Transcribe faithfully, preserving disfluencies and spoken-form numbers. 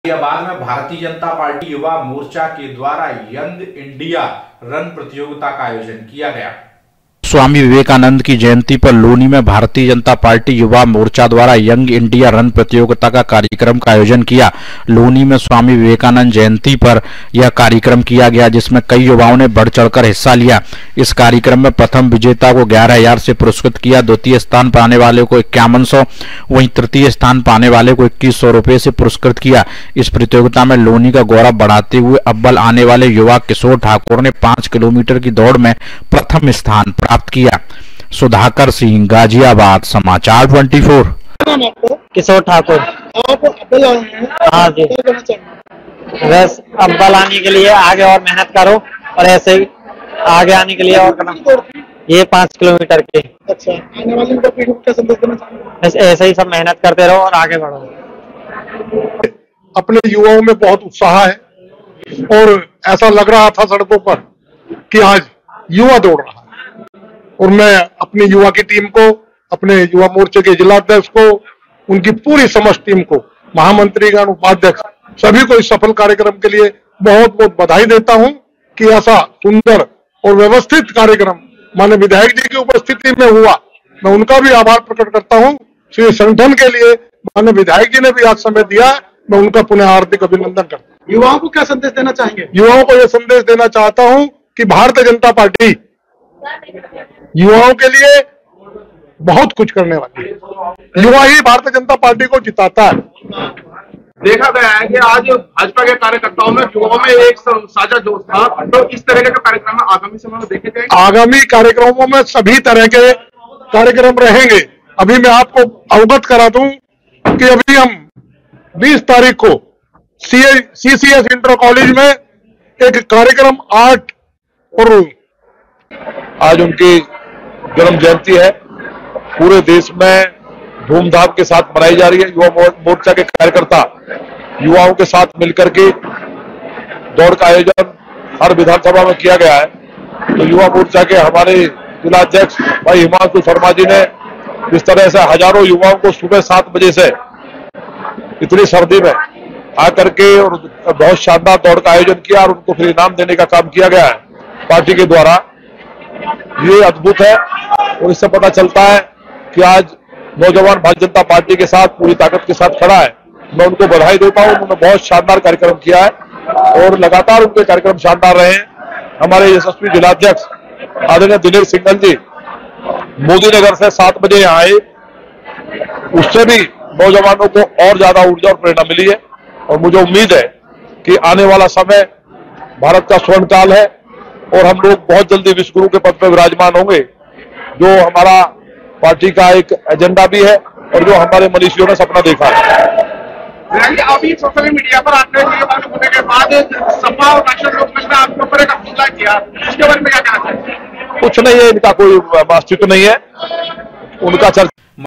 गाजियाबाद में भारतीय जनता पार्टी युवा मोर्चा के द्वारा यंग इंडिया रन प्रतियोगिता का आयोजन किया गया। स्वामी विवेकानंद की जयंती पर लोनी में भारतीय जनता पार्टी युवा मोर्चा द्वारा यंग इंडिया रन प्रतियोगिता का कार्यक्रम का आयोजन किया। लोनी में स्वामी विवेकानंद जयंती पर यह कार्यक्रम किया गया, जिसमें कई युवाओं ने बढ़ चढ़कर हिस्सा लिया। इस कार्यक्रम में प्रथम विजेता को ग्यारह हजार से पुरस्कृत किया, द्वितीय स्थान पाने वाले को इक्यावन सौ, वहीं तृतीय स्थान पाने वाले को इक्कीस सौ रुपये से पुरस्कृत किया। इस प्रतियोगिता में लोनी का गौरव बढ़ाते हुए अव्वल आने वाले युवा किशोर ठाकुर ने पांच किलोमीटर की दौड़ में प्रथम स्थान प्राप्त किया। सुधाकर सिंह, गाजियाबाद, समाचार चौबीस। किशोर ठाकुर। आप अव्वल आए हैं। हाँ जी। बस अव्वल आने के लिए आगे और मेहनत करो और ऐसे ही आगे आने के लिए और करना। ये पाँच किलोमीटर के। अच्छा, आने वाली पीढ़ी को क्या संदेश देना चाहेंगे? बस ऐसे ही सब मेहनत करते रहो और आगे बढ़ो। अपने युवाओं में बहुत उत्साह है और ऐसा लग रहा था सड़कों पर कि आज युवा दौड़ रहा है। और मैं अपनी युवा की टीम को, अपने युवा मोर्चे के जिला अध्यक्ष को, उनकी पूरी समस्त टीम को, महामंत्रीगण, उपाध्यक्ष, सभी को इस सफल कार्यक्रम के लिए बहुत बहुत बधाई देता हूं कि ऐसा सुंदर और व्यवस्थित कार्यक्रम माननीय विधायक जी की उपस्थिति में हुआ। मैं उनका भी आभार प्रकट करता हूं। श्री संगठन के लिए माननीय विधायक जी ने भी आज समय दिया, मैं उनका पुनः हार्दिक अभिनंदन करता हूं। युवाओं को क्या संदेश देना चाहेंगे? युवाओं को यह संदेश देना चाहता हूं कि भारतीय जनता पार्टी युवाओं के लिए बहुत कुछ करने वाली है। युवा ही भारतीय जनता पार्टी को जिताता है। देखा गया है कि आज भाजपा के कार्यकर्ताओं में, युवाओं में एक साझा जोश था। तो इस तरह के जो कार्यक्रम आगामी समय में देखे जाएंगे? आगामी कार्यक्रमों में सभी तरह के कार्यक्रम रहेंगे। अभी मैं आपको अवगत करा दूं कि अभी हम बीस तारीख को C C S inter college में एक कार्यक्रम आर्ट और आज उनकी जन्म जयंती है, पूरे देश में धूमधाम के साथ मनाई जा रही है। युवा मोर्चा के कार्यकर्ता युवाओं के साथ मिलकर के दौड़ का आयोजन हर विधानसभा में किया गया है। तो युवा मोर्चा के हमारे जिला अध्यक्ष भाई हिमांशु शर्मा जी ने इस तरह से हजारों युवाओं को सुबह सात बजे से इतनी सर्दी में आकर के और बहुत शानदार दौड़ का आयोजन किया और उनको फिर इनाम देने का काम किया गया है पार्टी के द्वारा। ये अद्भुत है और इससे पता चलता है कि आज नौजवान भारतीय जनता पार्टी के साथ पूरी ताकत के साथ खड़ा है। मैं उनको बधाई देता हूं। उन्होंने बहुत शानदार कार्यक्रम किया है और लगातार उनके कार्यक्रम शानदार रहे हैं। हमारे यशस्वी जिलाध्यक्ष आदरणीय दिनेश सिंघल जी मोदी नगर से सात बजे यहाँ आए, उससे भी नौजवानों को और ज्यादा ऊर्जा और प्रेरणा मिली है। और मुझे उम्मीद है कि आने वाला समय भारत का स्वर्ण काल है और हम लोग बहुत जल्दी विश्व गुरु के पद पर विराजमान होंगे, जो हमारा पार्टी का एक एजेंडा भी है और जो हमारे मनीषियों ने सपना देखा है। अभी सोशल मीडिया पर आपने ये बात होने के बाद सपा और राष्ट्रीय लोकदल ने आपके ऊपर एक हमला किया, इसके बारे में क्या कहना चाहिए? कुछ नहीं है, इनका कोई अस्तित्व नहीं है, उनका चर्चा